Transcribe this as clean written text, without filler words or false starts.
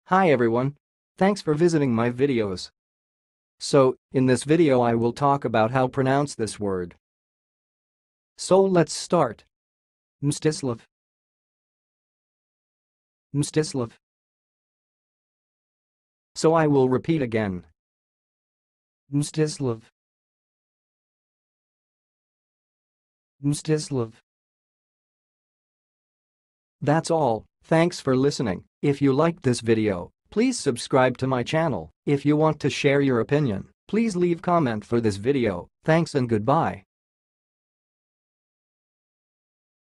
Hi everyone. Thanks for visiting my videos. So, in this video I will talk about how pronounce this word. So let's start. Mstislav. Mstislav. So I will repeat again. Mstislav. Mstislav. That's all. Thanks for listening. If you liked this video, please subscribe to my channel. If you want to share your opinion, please leave comment for this video. Thanks and goodbye.